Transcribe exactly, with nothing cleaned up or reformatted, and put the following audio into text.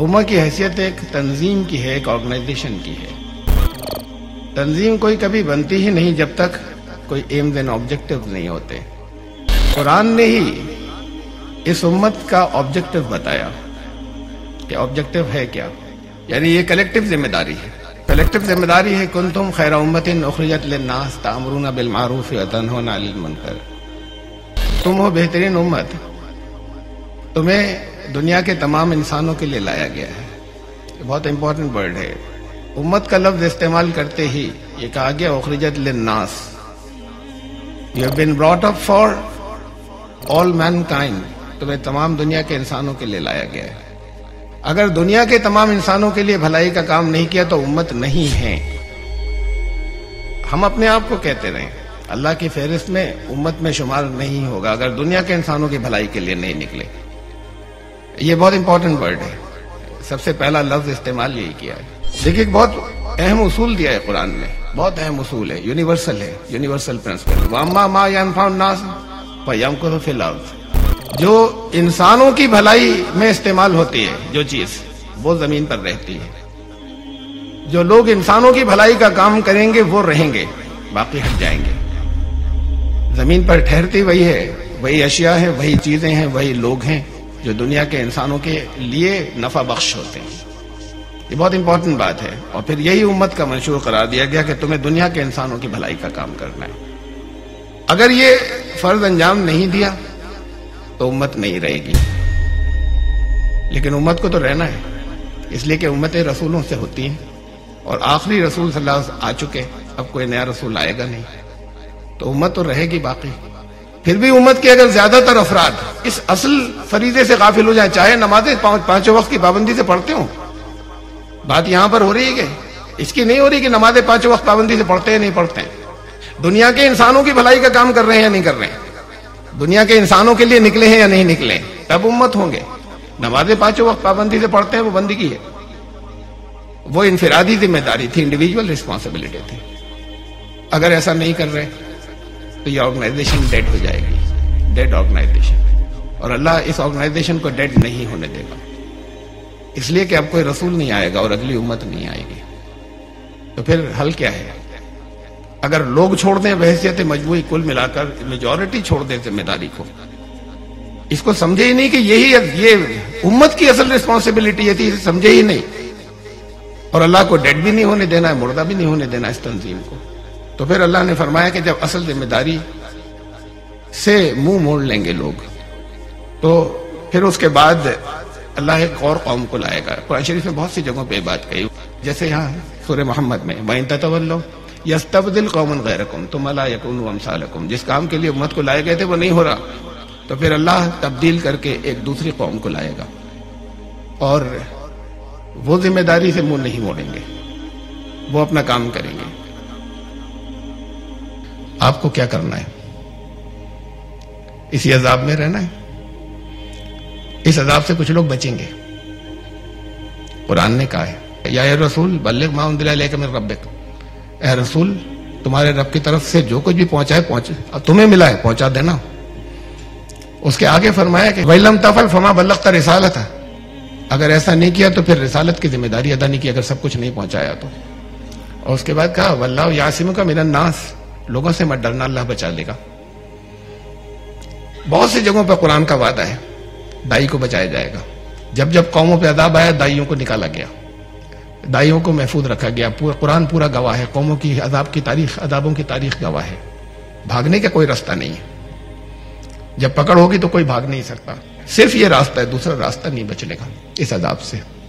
امہ کی حیثیت ایک تنظیم کی ہے، ایک آرگنائزیشن کی ہے۔ تنظیم کوئی کبھی بنتی ہی نہیں جب تک کوئی ایمز اینڈ آبجیکٹیوز نہیں ہوتے۔ قرآن نے ہی اس امت کا آبجیکٹیو بتایا کہ آبجیکٹیو ہے کیا، یعنی یہ کلیکٹیو ذمہ داری ہے۔ کلیکٹیو ذمہ داری ہے کنتم خیر امت اخرجت للناس تأمرون بالمعروف وتنہون عن المنکر۔ تم ہو بہترین امت، تمہیں دنیا کے تمام انسانوں کے لیے لایا گیا ہے۔ یہ بہت امپورٹنٹ ورڈ ہے۔ امت کا لفظ استعمال کرتے ہی یہ کہا گیا اخرجت للناس، you have been brought up for all mankind, تمہیں تمام دنیا کے انسانوں کے لیے لایا گیا ہے۔ اگر دنیا کے تمام انسانوں کے لیے بھلائی کا کام نہیں کیا تو امت نہیں ہے۔ ہم اپنے آپ کو کہتے رہیں، اللہ کی فہرست میں امت میں شمار نہیں ہوگا اگر دنیا کے انسانوں کی بھلائی کے لیے نہیں نکلے۔ یہ بہت امپورٹنٹ ورڈ ہے، سب سے پہلا لفظ استعمال یہی کیا ہے۔ دیکھیے ایک بہت اہم اصول دیا ہے قرآن میں، بہت اہم اصول ہے، یونیورسل ہے، یونیورسل پرنسپل۔ وَأَمَّا مَا يَنْفَعُ النَّاسَ فَيَمْكُثُ فِي الْأَرْضِ۔ جو انسانوں کی بھلائی میں استعمال ہوتی ہے جو چیز، وہ زمین پر رہتی ہے۔ جو لوگ انسانوں کی بھلائی کا کام کریں گے وہ رہیں گے، باقی ہٹ جائیں گے۔ زمین پر ٹھہرتی وہی ہے، وہی اشیاء ہیں، وہی چیزیں ہیں، وہی لوگ ہیں جو دنیا کے انسانوں کے لیے نفع بخش ہوتے ہیں۔ یہ بہت امپورٹنٹ بات ہے، اور پھر یہی امت کا منشور قرار دیا گیا کہ تمہیں دنیا کے انسانوں کی بھلائی کا کام کرنا ہے۔ اگر یہ فرض انجام نہیں دیا تو امت نہیں رہے گی، لیکن امت کو تو رہنا ہے، اس لیے کہ امتیں رسولوں سے ہوتی ہیں، اور آخری رسول صلی اللہ علیہ وسلم آ چکے، اب کوئی نیا رسول آئے گا نہیں، تو امت تو رہے گی باقی۔ پھر بھی امت کے اگر زیادہ تر افراد اس اصل فریضے سے غافل ہو جائیں، چاہے نمازیں پانچوں وقت کی پابندی سے پڑھتے ہوں، بات یہاں پر ہو رہی ہے کہ اس کی نہیں ہو رہی کہ نمازیں پانچوں وقت پابندی سے پڑھتے ہیں نہیں پڑھتے ہیں، دنیا کے انسانوں کی بھلائی کا کام کر رہے ہیں یا نہیں کر رہے ہیں، دنیا کے انسانوں کے لیے نکلے ہیں یا نہیں نکلے، تب امت ہوں گے۔ نمازیں پانچوں وقت پابندی سے پڑھتے ہیں، وہ بندگی ہے، وہ انفرادی ذمہ داری تھی، انڈیویجول رسپانسبلٹی تھی۔ اگر ایسا نہیں کر رہے تو یہ آرگنائزیشن ڈیڈ ہو جائے گی، ڈیڈ آرگنائزیشن، اور اللہ اس آرگنائزیشن کو ڈیڈ نہیں ہونے دے گا، اس لیے کہ اب کوئی رسول نہیں آئے گا اور اگلی امت نہیں آئے گی۔ تو پھر حل کیا ہے؟ اگر لوگ چھوڑ دیں بحیثیت مجموعی، کل ملا کر میجورٹی چھوڑ دیں ذمہ داری کو، اس کو سمجھے ہی نہیں کہ یہی یہ امت کی اصل رسپانسبلٹی یہ تھی، اسے سمجھے ہی نہیں، اور اللہ کو ڈیڈ بھی نہیں ہونے دینا ہے، مردہ بھی نہیں ہونے دینا اس تنظیم کو، تو پھر اللہ نے فرمایا کہ جب اصل ذمہ داری سے منہ موڑ لیں گے لوگ، تو پھر اس کے بعد اللہ ایک اور قوم کو لائے گا۔ قرآن شریف میں بہت سی جگہوں پہ یہ بات کہی، جیسے یہاں سورہ محمد میں وَإِن تَتَوَلَّوْا يَسْتَبْدِلْ قَوْمًا غَيْرَكُمْ ثُمَّ لَا يَكُونُوا أَمْثَالَكُمْ۔ جس کام کے لیے امت کو لائے گئے تھے وہ نہیں ہو رہا، تو پھر اللہ تبدیل کر کے ایک دوسری قوم کو لائے گا، اور وہ ذمہ داری سے منہ نہیں موڑیں گے، وہ اپنا کام کریں گے۔ آپ کو کیا کرنا ہے؟ اسی عذاب میں رہنا ہے؟ اس عذاب سے کچھ لوگ بچیں گے۔ قرآن نے کہا ہے یا اے رسول بلغ ما انزل الیک من ربک، اے رسول تمہارے رب کی طرف سے جو کچھ بھی پہنچا ہے پہنچے، تمہیں ملا ہے پہنچا دینا۔ اس کے آگے فرمایا کہ وَإِن لَمْ تَفْعَلْ فَمَا بَلَّغْتَ رِسَالَتَهُ، اگر ایسا نہیں کیا تو پھر رسالت کی ذمہ داری ادا نہیں کی، اگر سب کچھ نہیں پہنچایا تو۔ اور اس کے بعد کہا وَاللَّهُ يَعْصِمُكَ مِنَ النَّاسِ، لوگوں سے مت ڈرنا، اللہ بچا لے گا۔ بہت سی جگہوں پہ قرآن کا وعدہ ہے دائی کو بچایا جائے گا۔ جب جب قوموں پہ عذاب آیا دائیوں کو نکالا گیا، دائیوں کو محفوظ رکھا گیا۔ پورا قرآن پورا گواہ ہے، قوموں کی عذاب کی تاریخ، عذابوں کی تاریخ گواہ ہے۔ بھاگنے کا کوئی راستہ نہیں ہے، جب پکڑ ہوگی تو کوئی بھاگ نہیں سکتا، صرف یہ راستہ ہے، دوسرا راستہ نہیں بچنے کا اس عذاب سے۔